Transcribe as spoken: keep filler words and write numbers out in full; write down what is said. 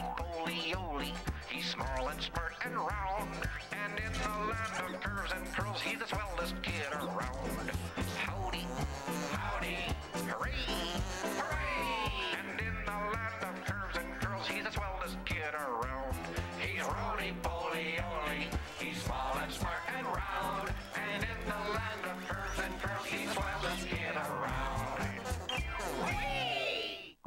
Polie, Olie. He's small and smart and round, and in the land of curves and curls, he's the swellest kid around.